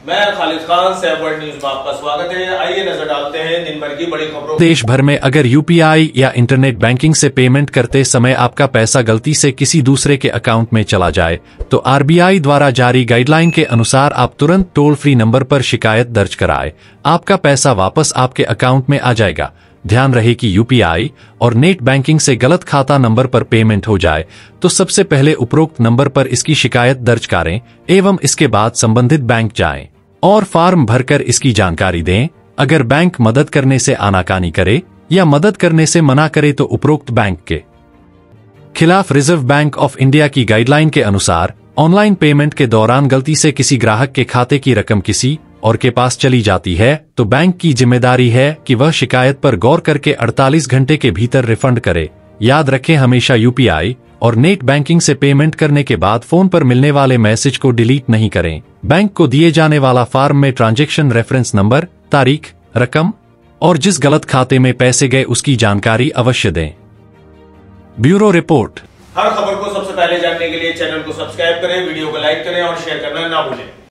मैं Khalid Khan world news में आपका स्वागत है। आइए नजर डालते हैं दिन भर की बड़ी खबरों। देश भर में अगर यूपीआई या इंटरनेट बैंकिंग से पेमेंट करते समय आपका पैसा गलती से किसी दूसरे के अकाउंट में चला जाए तो आरबीआई द्वारा जारी गाइडलाइन के अनुसार आप तुरंत टोल फ्री नंबर पर शिकायत दर्ज कराएं। आपका पैसा वापस आपके अकाउंट में आ जाएगा। ध्यान रहे कि यूपीआई और नेट बैंकिंग से गलत खाता नंबर पर पेमेंट हो जाए तो सबसे पहले उपरोक्त नंबर पर इसकी शिकायत दर्ज करें एवं इसके बाद संबंधित बैंक जाएं और फॉर्म भरकर इसकी जानकारी दें। अगर बैंक मदद करने से आनाकानी करे या मदद करने से मना करे तो उपरोक्त बैंक के खिलाफ रिजर्व बैंक ऑफ इंडिया की गाइडलाइन के अनुसार ऑनलाइन पेमेंट के दौरान गलती से किसी ग्राहक के खाते की रकम किसी और के पास चली जाती है तो बैंक की जिम्मेदारी है कि वह शिकायत पर गौर करके 48 घंटे के भीतर रिफंड करे। याद रखें, हमेशा यूपीआई और नेट बैंकिंग से पेमेंट करने के बाद फोन पर मिलने वाले मैसेज को डिलीट नहीं करें। बैंक को दिए जाने वाला फॉर्म में ट्रांजैक्शन रेफरेंस नंबर, तारीख, रकम और जिस गलत खाते में पैसे गए उसकी जानकारी अवश्य दें। Bureau report. हर खबर को सबसे पहले जानने के लिए चैनल को सब्सक्राइब करें, वीडियो को लाइक करें और शेयर करना ना भूलें।